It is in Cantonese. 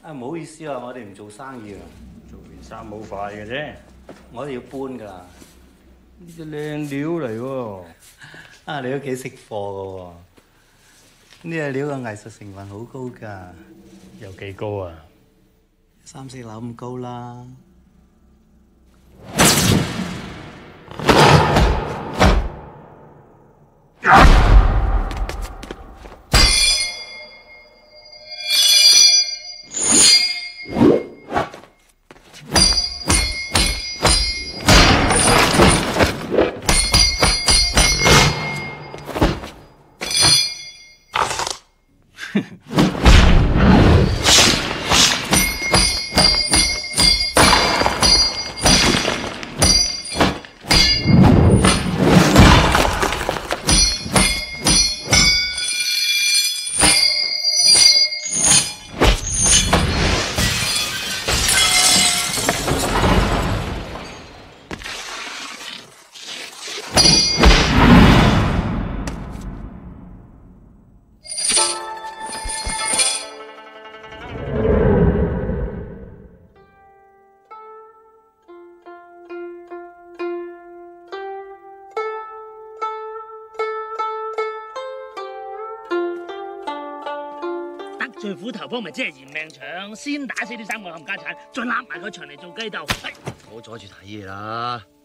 啊，唔好意思啊，我哋唔做生意啊。 做件衫好快嘅啫。 我哋要搬㗎。 呢隻靚料嚟喎。 啊，你都幾識貨㗎喎。呢隻料嘅藝術成分好高㗎。 有幾高啊 ？3、4樓咁高啦。 最虎頭幫咪即係嫌命長，先打死呢3個冚家鏟，再揦埋個牆嚟做雞竇。 唔好阻住睇嘢啦〜